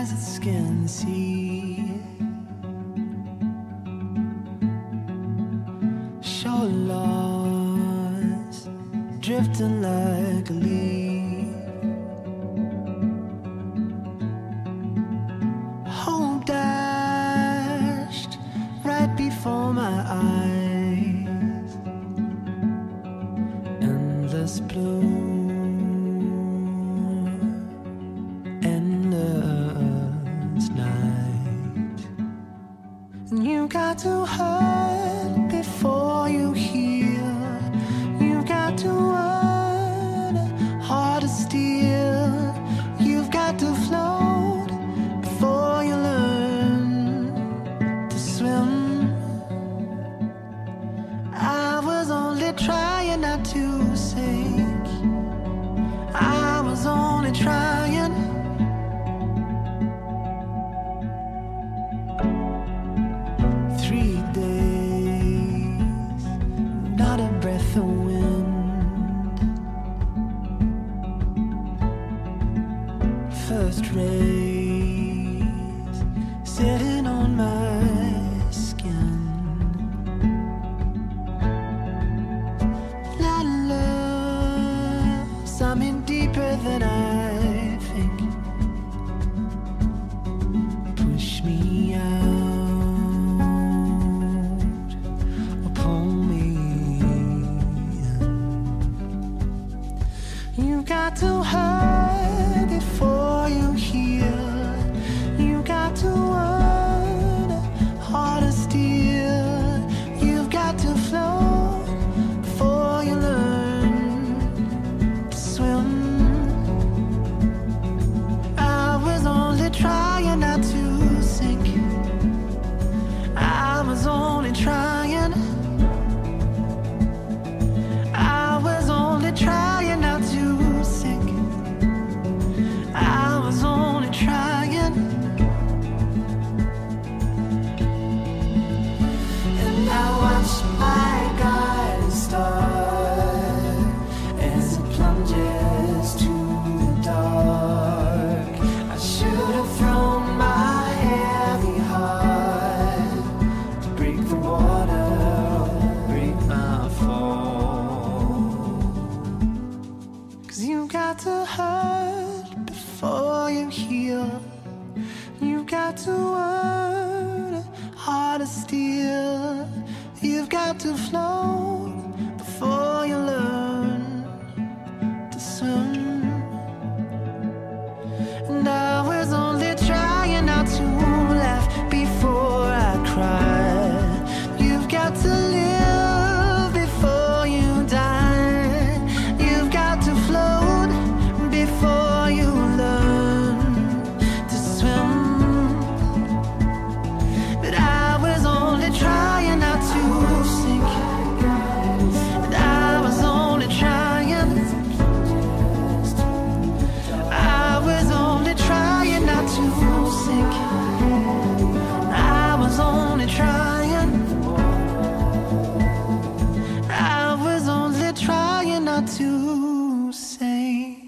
eyes that can see. Short lost, drifting like a leaf. Hope dashed right before my eyes. Endless blue, endless night. And you got to hurt before you heal. You got to earn hard to steal. You've got to float before you learn to swim. I was only trying not to sink. I was only trying. 3 days, not a breath of wind. First rays sitting on my skin. Not love, something deeper than I think. Push me out or pull me in. You got to hurt before you heal. You got to earn hard to steal. You've got to float before you learn to swim. I was only trying not to sink. I was only trying. I was only trying not to sink. I was only trying. And I watch my guiding star as it plunges to the dark. I should have thrown my heavy heart to break the water, break my fall. 'Cause you got to hurt before you heal. You got to earn hard to steal. You've got to float before you learn to swim. And I was only trying not to laugh before I cry. You've got to live before you die. You've got to float before you learn to swim. But I was only trying not to sink. And I was only trying. I was only trying not to sink. I was only trying. I was only trying not to sink.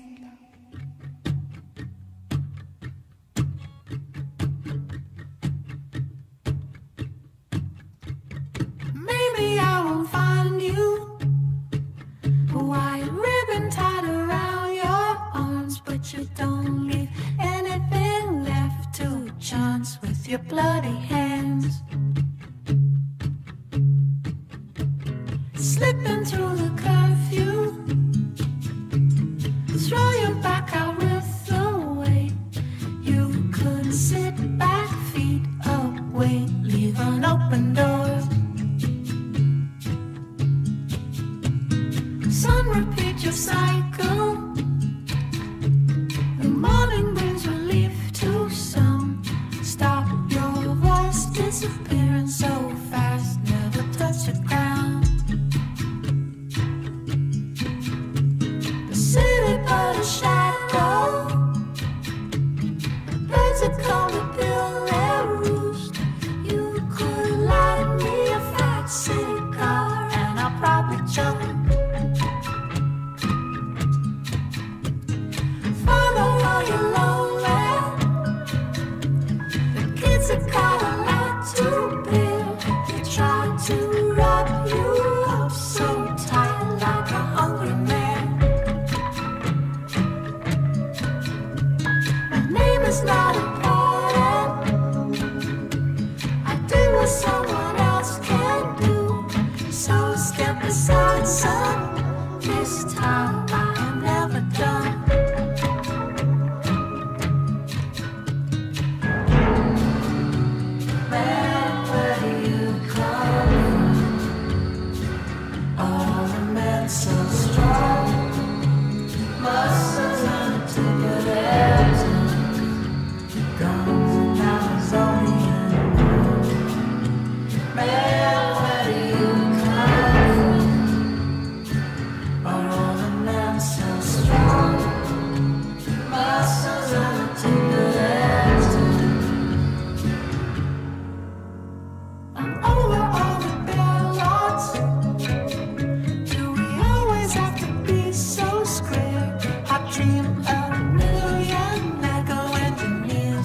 Maybe I won't find you. A white ribbon tied around your arms, but you don't leave anything left to chance with your bloody hands. Slipping through the curfew, throw your back out with the weight. You could sit back, feet away, leave an open door. Sun, repeat your cycle. The morning brings relief to some. Stop your voice disappearing so fast, never touch the ground. The city but a shadow. Birds are come to build their roost. You could light me a fat city car, and I'll probably choke. Father, are you lonely?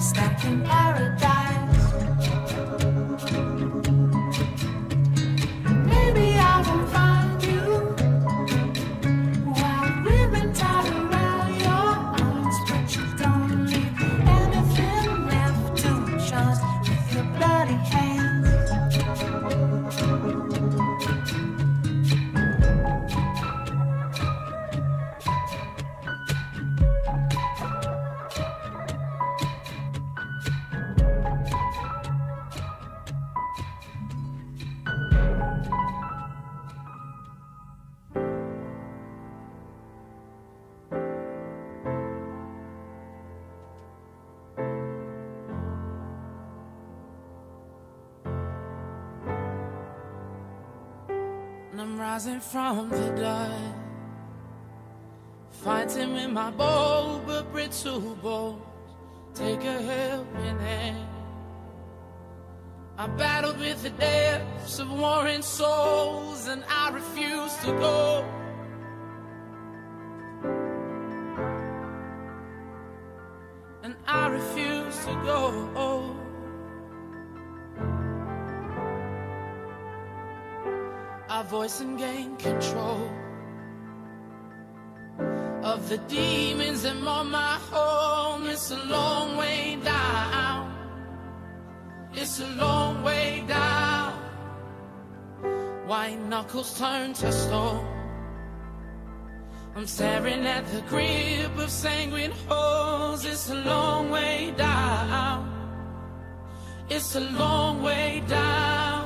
stuck in paradise. Maybe I will find you while ribbon tied around your arms, but you don't leave anything left to trust with your bloody hands. I'm rising from the dust, fighting with my bold but brittle bones. Take a helping hand. I battled with the depths of warring souls, and I refuse to go. And I refuse to go. I voice and gain control of the demons that mar my home. It's a long way down. It's a long way down. White knuckles turn to stone. I'm staring at the grip of sanguine holes. It's a long way down. It's a long way down.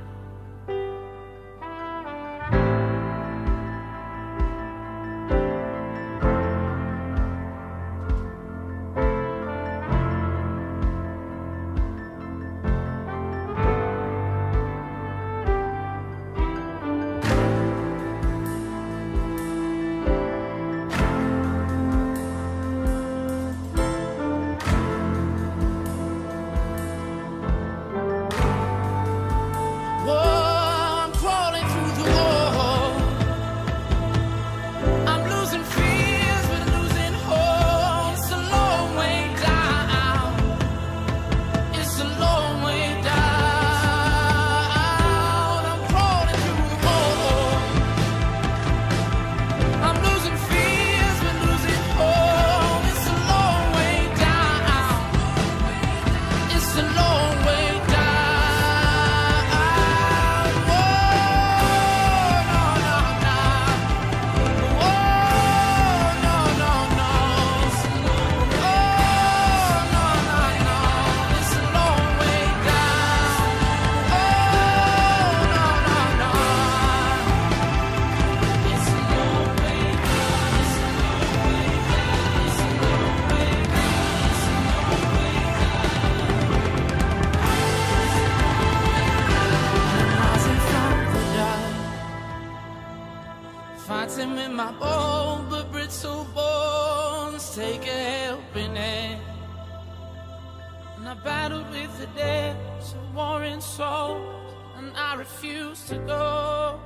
Fighting with my bold but brittle bones. Take a helping hand. And I battled with the depths of warring souls, and I refuse to go.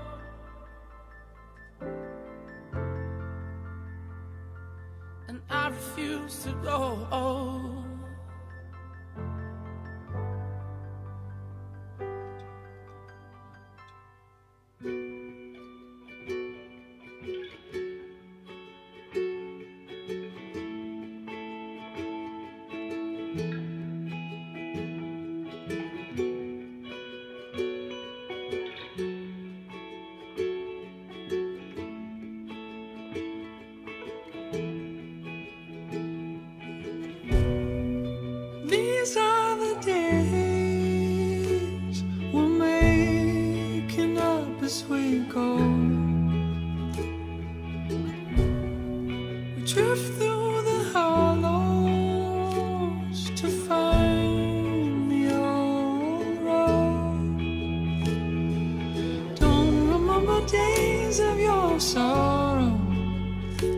And I refuse to go. These are the days we're making up as we go. We drift through the hollows to find the old road. Don't remember days of your sorrow.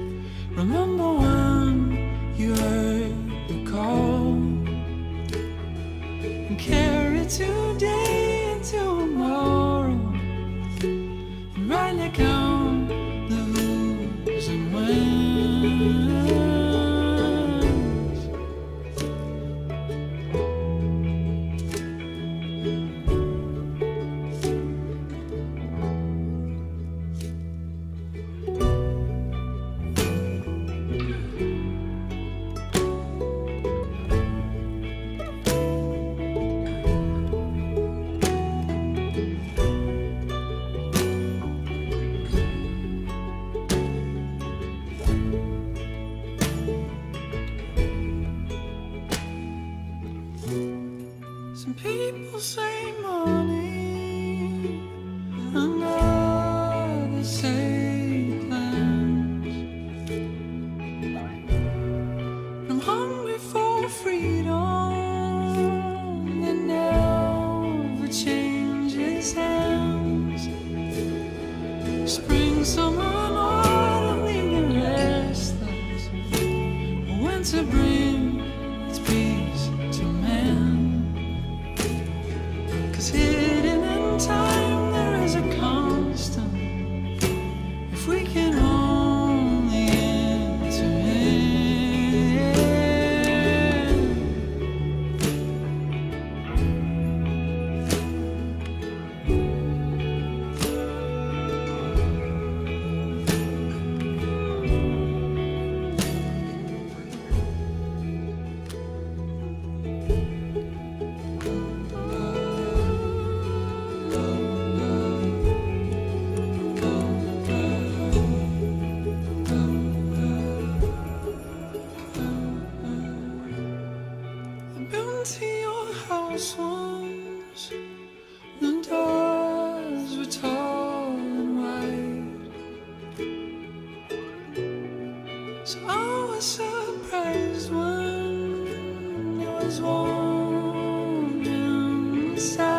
Remember when you heard the call. Some people say money, and others say plans. I'm hungry for freedom that never changes hands. Spring, summer, and autumn leave me restless. Winter brings its peace to man. 'Cause hidden in time there is a constant. If we can only enter to your house once. The doors were tall and wide, so I was surprised when it was warm inside.